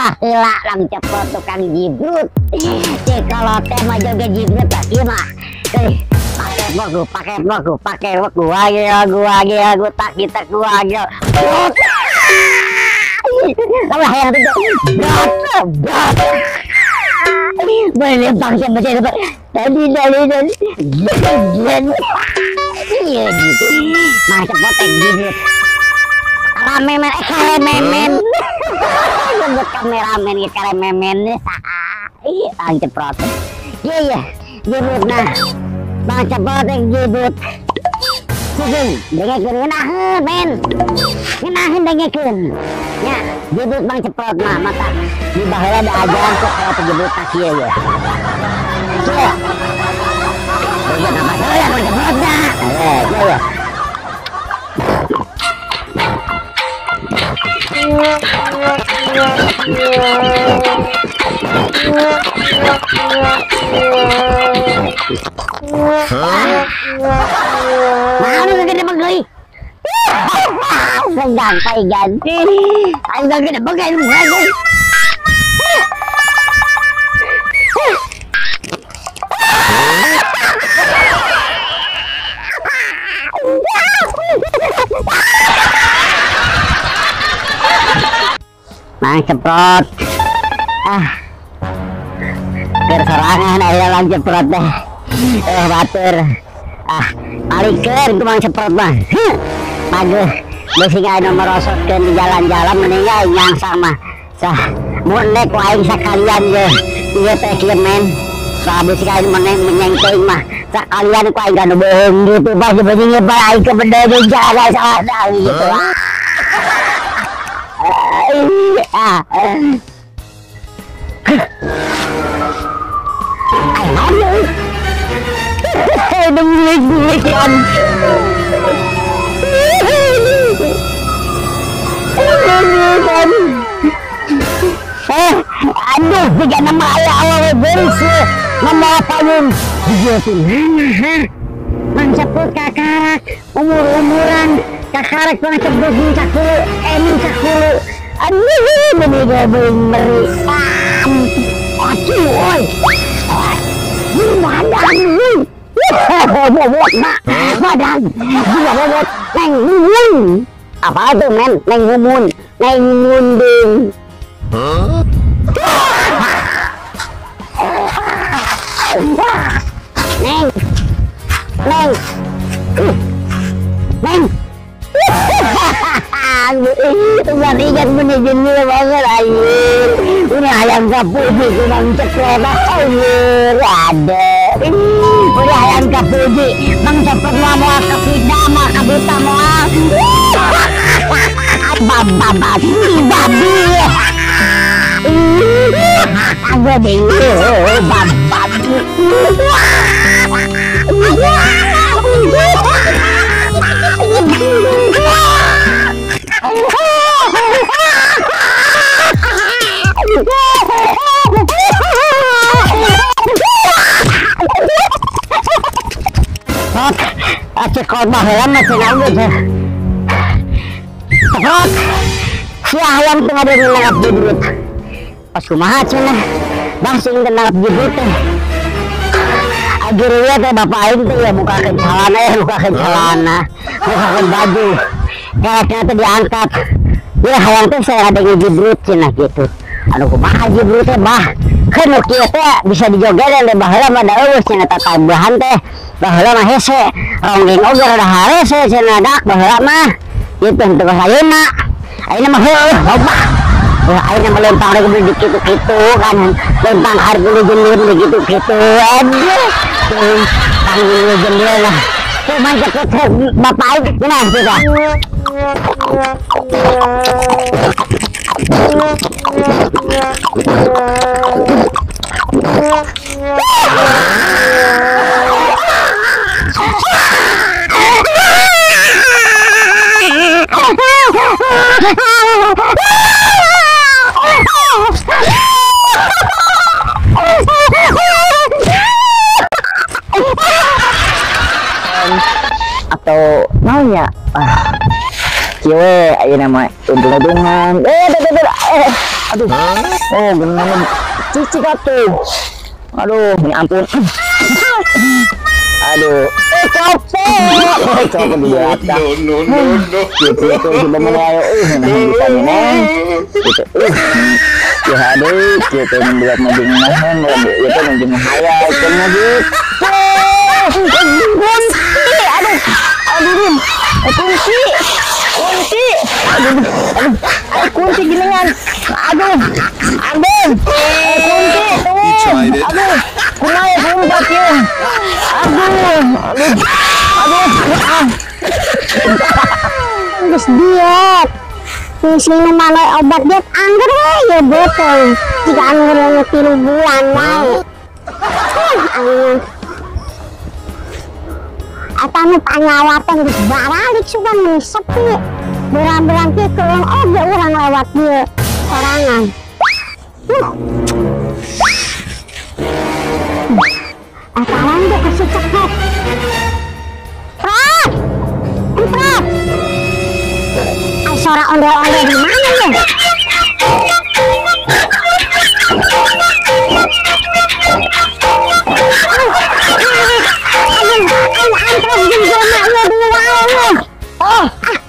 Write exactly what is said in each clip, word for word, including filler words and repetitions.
Gila lang cepet tukang jibrut. Cek kalau tema joget jibrut tak mah. Eh, pakai bogu, pakai bogu, pakai bogu. Lagi lagu, lagi lagu tak kita gua lagi. Kamu yang itu berat, berat. Boleh bangsa baca dapat. Tadi tadi tadi. Iya gitu. Macam potek jibrut. Kameramen, eh kameramen. Sebut kameramen ya kameramen. Ang ceprot. Iya iya. Jibut nah. Bang cepot yang jibut. Sugeng, dengekeun ngeunaheun men. Ngeunaheun dengekeun. Nya, jibut bang ceprot mah mata di baheula ada ajaran kok aya jibut tak kieu ya. Kieu. Jibut apa salah bang ceprot dah. Eh, kieu ya. Mana gede bagai? Sedang kai ganti. Ada gede bagai bagai. Mang ceprot. Ah. Kerserangan aya lang ceprot deh. Eh batur. Ah, palikeun ku mang ceprot mah. Maguh. Beusi aya nu merosotkeun di jalan-jalan mending nyang sama. Sah, murnek ku aing sakalian ge. Ieu teh kieu men. Sah beusi aya nu meneng menyeng teuing mah. Sakalian ku aing kana beung gitu pas beusi ngebar aing ke benda di jalan salah gitu. Ah, aduh, aduh, bulik-bulikan, bulikan, eh, aduh, tiga nama ayah awal beris, nama payung, dijotin, mang cepet kakarak, umur-umuran, kakarak pernah cepet cakulu, emin cakulu. Aduh, ini gabung merisam. Aduh, oi. Ini madang ini. Bobot, mak. Madang. Dia bobot. Neng ngumun. Apa itu, men? Neng ngumun. Neng ngunding. Hah? Neng. Neng. Neng. Tuhan ikan punya jenis banget air. Ini ayam kapuji kurang ceklek air ada. Ini ayam kapuji bang cepet mau ke pida mau ke buta mau. Babi babi. Aku bingung babi. Aceh kau baheula masih nanggut ya. Ceprot. Si ayam tengah ada nangap jibrut. Pas kumaha cenah. Bang sing nangap jibrut teh. Akhirnya teh bapak aing teh ya mukakeun celana ya mukakeun celana. Mukakeun baju. Kayak teh diangkat. Ya hayang teh saya ada jibrut cenah gitu. Anu kumaha jibrut teh bah. Kan nu kieu teh bisa dijoget da baheula mah da eueuh cenah tatambahan teh. Baheula mah hese, ronggeng oge rada harese cenah dak baheula mah. Kitu teu ayeuna. Ayeuna mah heueuh loba. Wah ayeuna mah lempang rek dikitu-kitu kan. Lempang hareup jeuneur dikitu-kitu. Aduh. Tuh, panggil jeuneur lah. Tuh mah cepet bapak aing cenah sudah. Atau mau ya ah kieu ayeuna mah untung-untungan eh eh Aduh. Oh, benar cici tuh. Aduh, ini ampun. Aduh. Eh, copot. Copot di atas. No, no, no, no. Gitu, itu sudah mulai. Uh, nah, kita ini. Gitu. Uh. Ya, aduh. Gitu, membuat mending nahan. Itu mending hayal. Kena gitu. Kunci. Aduh. Aduh. Kunci. Kunci. Aduh. Aduh. Aduh. Kunci ginian. Aduh. Aduh. Kunci. Tuh. Aduh. Kunai kumpat ya. Aduh. Aduh. Aduh. Terus diet. Sini mana obat diet anggur ya betul. Jika anggur yang tilu bulan mau. Atau panyawatan di baralik suka sepi. Berang-berang ke keluar obat orang lewat dia sorangan. Apaan tuh kasih cekek. Prat! Prat! Ay, suara ondel-ondel di mana ya? Oh,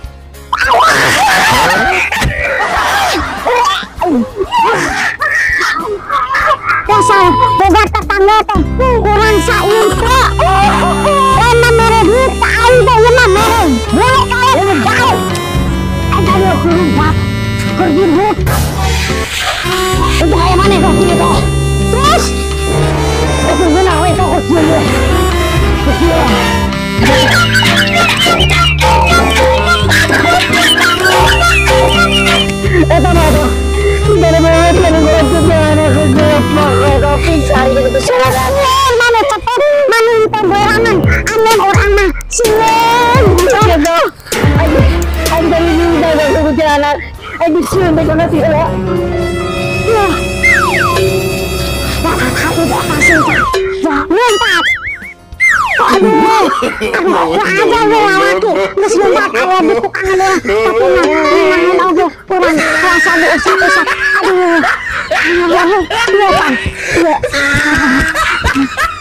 dasar beda tetangga teh kurang sainfo. Lama mere tahu deh ya mah mere. Boleh kalian jauh. Ada dia kurang bak. Kerja but. Itu kayak mana kau sini tuh? Terus? Itu guna weh kau kecil ya. Kecil. Itu mah tuh. Dari mana dari mana dari mana kau pisah gitu suara. Mana cepet mana itu berangan. Amin orang mah silen. Gitu. Ayo, ayo dari muda dari jalan. Ayo silen dengan nasi lah. Ya. Dah aku dah pasang. Dah lompat. Aduh, aduh, aja lelaki, nggak sempat kalau ditukang ada, tapi nangan oke kurang kuasa diusap-usap, aduh, aduh, aduh, aduh, aduh,